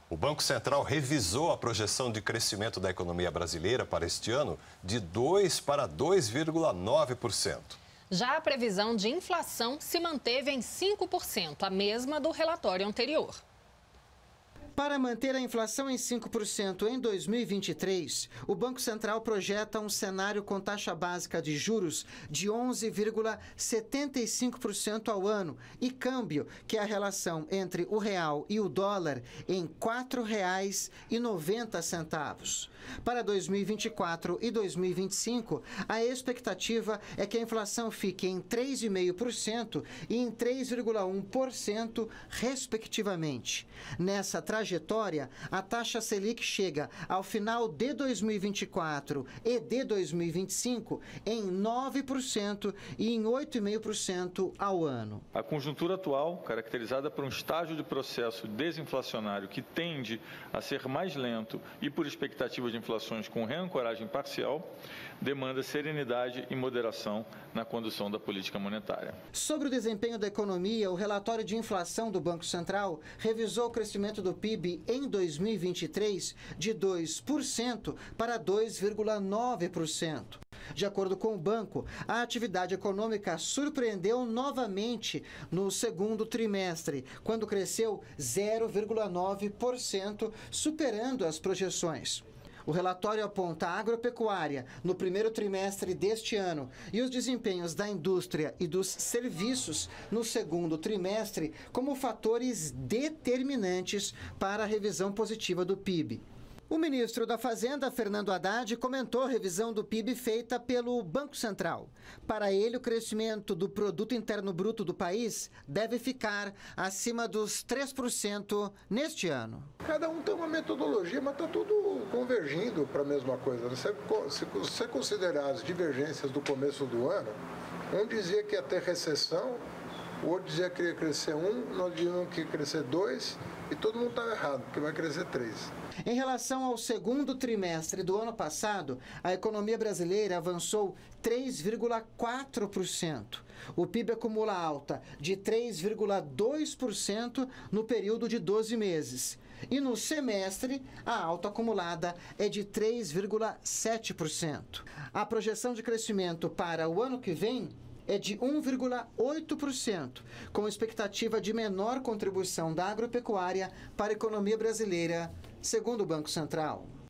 O Banco Central revisou a projeção de crescimento da economia brasileira para este ano de 2% para 2,9%. Já a previsão de inflação se manteve em 5%, a mesma do relatório anterior. Para manter a inflação em 5% em 2023, o Banco Central projeta um cenário com taxa básica de juros de 11,75% ao ano e câmbio, que é a relação entre o real e o dólar, em R$ 4,90. Para 2024 e 2025, a expectativa é que a inflação fique em 3,5% e em 3,1%, respectivamente. Nessa trajetória, a taxa Selic chega ao final de 2024 e de 2025 em 9% e em 8,5% ao ano. A conjuntura atual, caracterizada por um estágio de processo desinflacionário que tende a ser mais lento e por expectativas de inflações com reancoragem parcial, demanda serenidade e moderação na condução da política monetária. Sobre o desempenho da economia, o relatório de inflação do Banco Central revisou o crescimento do PIB em 2023 de 2% para 2,9%. De acordo com o banco, a atividade econômica surpreendeu novamente no segundo trimestre, quando cresceu 0,9%, superando as projeções. O relatório aponta a agropecuária no primeiro trimestre deste ano e os desempenhos da indústria e dos serviços no segundo trimestre como fatores determinantes para a revisão positiva do PIB. O ministro da Fazenda, Fernando Haddad, comentou a revisão do PIB feita pelo Banco Central. Para ele, o crescimento do Produto Interno Bruto do país deve ficar acima dos 3% neste ano. Cada um tem uma metodologia, mas está tudo convergindo para a mesma coisa. Se você considerar as divergências do começo do ano, um dizia que ia ter recessão, o outro dizia que ia crescer 1, nós dizíamos que ia crescer 2, e todo mundo estava errado, porque vai crescer 3. Em relação ao segundo trimestre do ano passado, a economia brasileira avançou 3,4%. O PIB acumula alta de 3,2% no período de 12 meses. E no semestre, a alta acumulada é de 3,7%. A projeção de crescimento para o ano que vem é de 1,8%, com expectativa de menor contribuição da agropecuária para a economia brasileira, segundo o Banco Central.